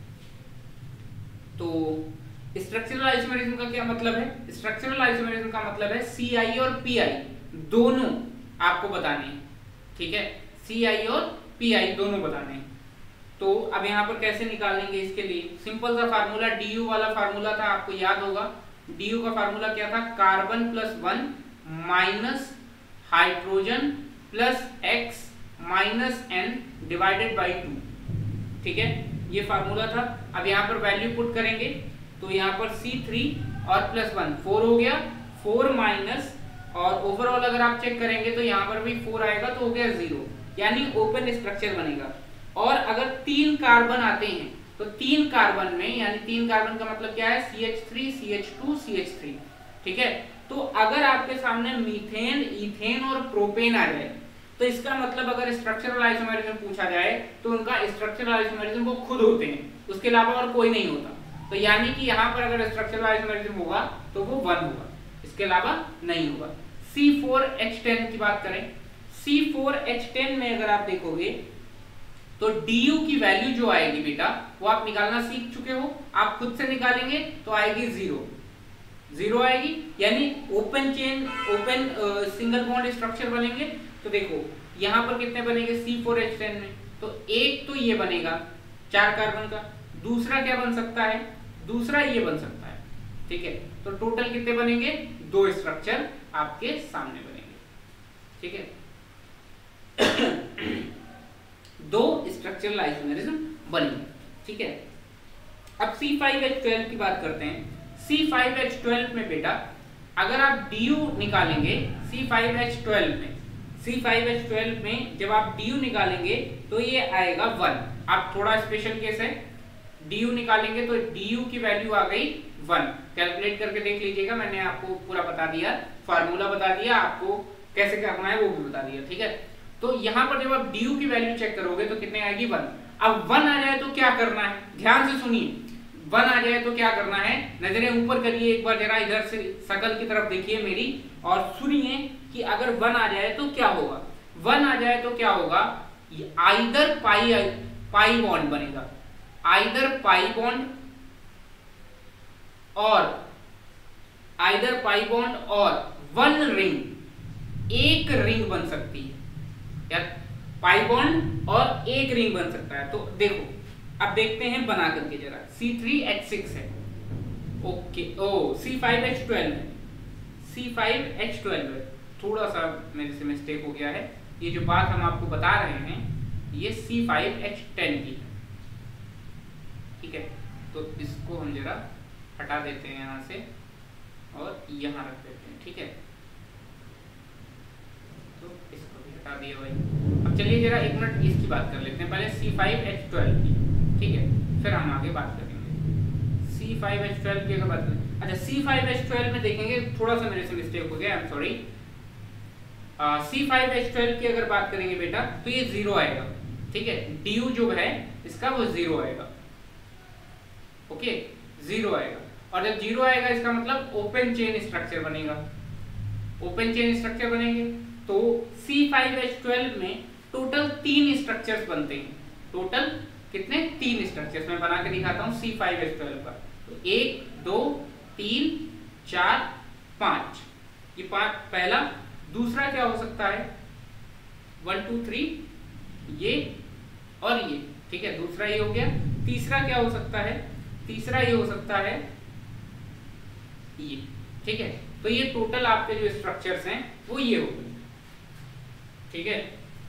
तो स्ट्रक्चरल आइसोमेरिज्म का क्या मतलब है? स्ट्रक्चरल आइसोमेरिज्म का मतलब है CI और PI दोनों आपको बताने हैं, ठीक है। CI और PI दोनों बताने हैं। तो अब यहाँ पर कैसे निकालेंगे इसके लिए सिंपल सा फार्मूला, DU वाला फार्मूला था, आपको याद होगा। DU का फार्मूला क्या था? Carbon plus 1 minus hydrogen plus X minus N divided by 2, ठीक है, ये फार्मूला था। अब यहाँ पर वैल्यू पुट करेंगे तो यहाँ पर C3 और प्लस 1 4 हो गया, 4 माइनस, और ओवरऑल अगर आप चेक करेंगे तो यहाँ पर भी 4 आएगा तो हो गया 0, यानी ओपन स्ट्रक्चर बनेगा। और अगर 3 कार्बन आते हैं तो 3 कार्बन में, यानी 3 कार्बन का मतलब क्या है? CH3 CH2 CH3, ठीक है। तो अगर आपके सामने मीथेन, इथेन और प्रोपेन आ जाए तो इसका मतलब अगर स्ट्रक्चरल आइसोमेरिज्म पूछा जाए तो उनका स्ट्रक्चरल आइसोमेरिज्म वो खुद होते हैं, उसके अलावा और कोई नहीं होता। तो यानी कि यहाँ पर अगर स्ट्रक्चरल आइसोमेरिज्म होगा तो वो 1 होगा, इसके अलावा नहीं होगा। C4H10 की बात करें, C4H10 में अगर आप देखोगे तो DU की वैल्यू जो आएगी बेटा वो आप निकालना सीख चुके हो, आप खुद से निकालेंगे तो आएगी 0 आएगी, यानी open chain, open single bond structure बनेंगे। तो देखो यहाँ पर कितने बनेंगे C4H10 में? तो एक तो ये बनेगा 4 कार्बन का, दूसरा क्या बन सकता है? दूसरा ये बन सकता है, ठीक है। तो टोटल कितने बनेंगे? 2 स्ट्रक्चर आपके सामने बनेंगे, ठीक है। 2 स्ट्रक्चरल आइसोमेरिज्म बनेंगे, ठीक है। अब C5H12 की बात करते हैं। C5H12 में बेटा अगर आप DU निकालेंगे, C5H12 में जब आप DU निकालेंगे तो ये आएगा 1। आप थोड़ा स्पेशल केस है, DU निकालेंगे तो DU की वैल्यू आ गई 1। कैलकुलेट करके देख लीजिएगा, मैंने आपको पूरा बता दिया, फार्मूला बता दिया, आपको कैसे करना है वो भी बता दिया, ठीक है। तो यहाँ पर जब आप DU की वैल्यू चेक करोगे तो कितने आएगी? 1। अब 1 आ जाए तो क्या करना है? ध्यान से सुनिए, 1 आ जाए तो क्या करना है? नजरें ऊपर करिए एक बार, जरा इधर से शकल की तरफ देखिए मेरी और सुनिए कि अगर 1 आ जाए तो क्या होगा। 1 आ जाए तो क्या होगा? आइदर पाई बॉन्ड बनेगा, आइदर पाई बॉन्ड और 1 रिंग, एक रिंग बन सकती है, या पाई बॉन्ड और एक रिंग बन सकता है। तो देखो अब देखते हैं बना करके जरा। C3H6 है, ओके, C5H12 है, C5H12 है। थोड़ा सा मेरे से मिस्टेक हो गया है, ये जो बात हम आपको बता रहे हैं ये C5H10 की है, ठीक है। तो इसको हम जरा हटा देते हैं यहाँ से और यहाँ रख देते हैं, ठीक है। तो इसको भी हटा दिया भाई। अब चलिए जरा 1 मिनट इसकी बात कर लेते हैं, पहले C5H12 की, ठीक है, फिर हम आगे बात करेंगे। C5H12 की अगर बात करें, अच्छा C5H12 में देखेंगे, थोड़ा सा मेरे से मिस्टेक हो गया, आई एम सॉरी। C5H12 की अगर बात करेंगे बेटा तो ये 0 आएगा, ठीक है। DU जो है इसका वो 0 आएगा, ओके, 0 आएगा। और जब 0 आएगा इसका मतलब ओपन चेन स्ट्रक्चर बनेगा, ओपन चेन स्ट्रक्चर बनेंगे। तो C5H12 में टोटल 3 स्ट्रक्चर्स बनते हैं। टोटल कितने? 3 स्ट्रक्चर्स मैं बना के दिखाता हूँ C5H12 का। तो 1 2 3 4 5, ये 5 पहला। दूसरा क्या हो सकता है? 1 2 3 ये और ये, ठीक है, दूसरा ये हो गया। तीसरा क्या हो सकता है? तीसरा ये हो सकता है ये, ठीक है। तो ये टोटल आपके जो स्ट्रक्चर्स हैं वो ये हो गए, ठीक है,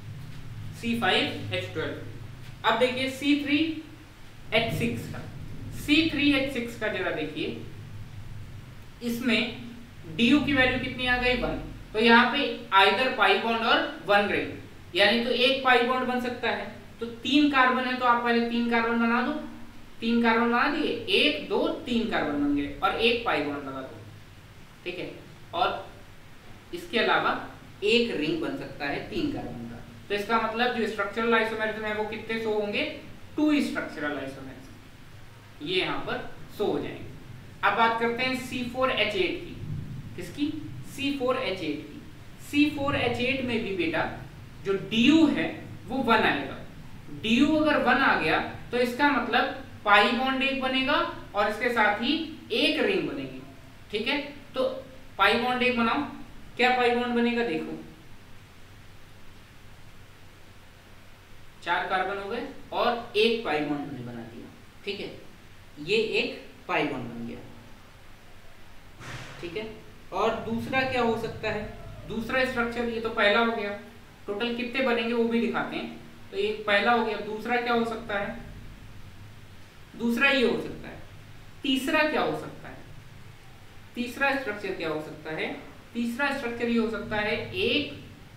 C5H12। अब देखिए C3H6 का, C3H6 का जरा देखिए, इसमें DU की वैल्यू कितनी आ गई? 1। तो यहाँ पे आइदर पाई बॉन्ड और 1 रिंग, यानी तो एक पाई बॉन्ड बन सकता है। तो 3 कार्बन है तो आप पहले 3 कार्बन बना दो, 3 कार्बन बना दिए, 1 2 3 कार्बन बन गए और एक पाई बॉन्ड लगा दो, ठीक है। और इसके अलावा एक रिंग बन सकता है 3 कार्बन का। तो इसका मतलब जो स्ट्रक्चरल आइसोमेरिज्म है वो कितने शो होंगे? 2 स्ट्रक्चरल आइसोमेरिज्म, ये यहाँ पर शो हो जाएंगे। अब बात करते हैं C4H8 की, किसकी? C4H8 की। C4H8 में भी बेटा जो DU है वो 1 आएगा। DU अगर 1 आ गया तो इसका मतलब पाई बॉन्ड एक बनेगा और इसके साथ ही एक रिंग बनेगी। ठीक है, तो पाई बॉन्ड एक बनाओ, क्या पाई बॉन्ड बनेगा देखो, 4 कार्बन हो गए और एक पाई बॉन्ड हमने बना दिया। ठीक है, ये एक पाई बॉन्ड बन गया। ठीक है, और दूसरा क्या हो सकता है, दूसरा स्ट्रक्चर, ये तो पहला हो गया, टोटल कितने बनेंगे वो भी दिखाते हैं। तो एक पहला हो गया, दूसरा क्या हो सकता है, दूसरा ये हो सकता है, तीसरा क्या हो सकता है, तीसरा स्ट्रक्चर क्या हो सकता है, तीसरा स्ट्रक्चर ये हो सकता है एक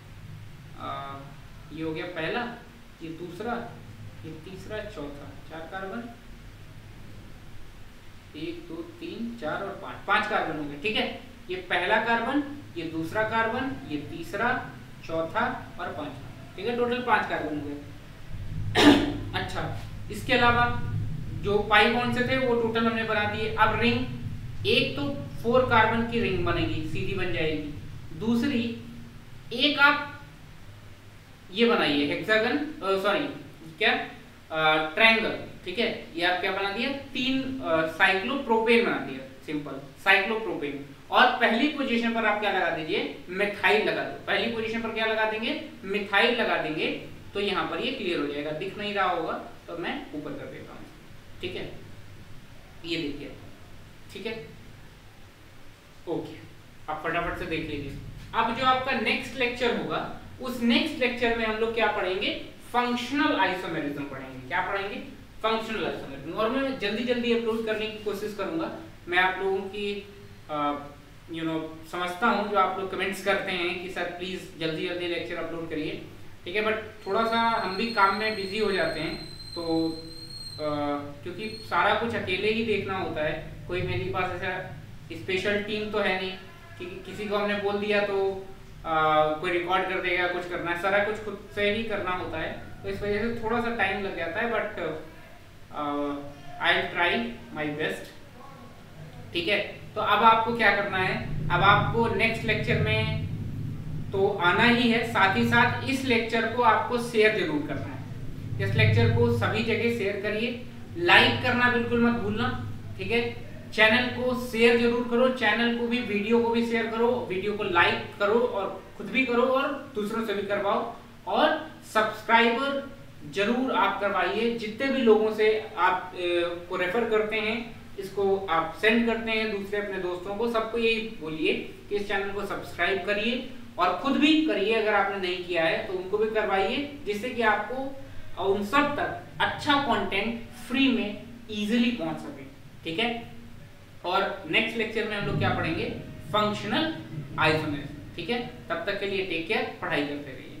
ये हो गया पहला, ये दूसरा, ये तीसरा, चौथा, 4 कार्बन, 1 2 3 4 और 5 कार्बन हो गए। ठीक है, ये पहला कार्बन, ये दूसरा कार्बन, ये तीसरा, चौथा और पांचवा। ठीक है, टोटल 5 कार्बन हो गए। अच्छा, इसके अलावा जो पाई बॉन्ड से थे वो टोटल हमने बना दिए। अब रिंग, एक तो 4 कार्बन की रिंग बनेगी, सीधी बन जाएगी। दूसरी, एक आप ये बनाइए हेक्सागन, सॉरी क्या, ट्रायंगल। ठीक है, ये आप क्या बना दिया, 3 साइक्लोप्रोपेन बना दिया, सिंपल साइक्लोप्रोपेन। और पहली पोजीशन पर आप क्या लगा दीजिए, मिथाइल लगा दो। पहली पोजीशन पर क्या लगा देंगे, मिथाइल लगा देंगे। तो यहाँ पर ये क्लियर हो जाएगा, दिख नहीं रहा होगा तो मैं ऊपर कर देता हूँ। ठीक है, ये देखिए। ठीक है, ओके, आप फटाफट से देख लीजिए। अब जो आपका नेक्स्ट लेक्चर होगा, उस नेक्स्ट लेक्चर में हम लोग क्या पढ़ेंगे, फंक्शनल आइसोमेरिज्म पढ़ेंगे। क्या पढ़ेंगे, फंक्शनल आइसोमेरिज्म। और मैं जल्दी जल्दी अपलोड करने की कोशिश करूंगा। मैं आप लोगों की समझता हूं जो आप लोग कमेंट्स करते हैं कि सर प्लीज जल्दी जल्दी लेक्चर अपलोड करिए। ठीक है, बट थोड़ा सा हम भी काम में बिजी हो जाते हैं, तो क्योंकि सारा कुछ अकेले ही देखना होता है। कोई मेरे पास ऐसा स्पेशल टीम तो है नहीं कि किसी को हमने बोल दिया तो कोई रिकॉर्ड कर देगा, कुछ करना है, सारा कुछ खुद से ही करना होता है। तो इस वजह से थोड़ा सा टाइम लग जाता है, but I will try my best. ठीक है, तो अब आपको क्या करना है, अब आपको नेक्स्ट लेक्चर में तो आना ही है, साथ ही साथ इस लेक्चर को आपको शेयर जरूर करना है। इस लेक्चर को सभी जगह शेयर करिए, लाइक करना बिल्कुल मत भूलना। ठीक है, चैनल को शेयर जरूर करो, चैनल को भी, वीडियो को भी शेयर करो, वीडियो को लाइक करो और खुद भी करो और दूसरों से भी करवाओ। और सब्सक्राइबर जरूर आप करवाइए, जितने भी लोगों से आप को रेफर करते हैं, इसको आप सेंड करते हैं दूसरे अपने दोस्तों को, सबको यही बोलिए कि इस चैनल को सब्सक्राइब करिए और खुद भी करिए। अगर आपने नहीं किया है तो उनको भी करवाइए, जिससे कि आपको उन सब तक अच्छा कंटेंट फ्री में इजीली पहुंच सके। ठीक है, और नेक्स्ट लेक्चर में हम लोग क्या पढ़ेंगे, फंक्शनल आइसोमेरिज्म। ठीक है, तब तक के लिए टेक केयर, पढ़ाई करते रहिए।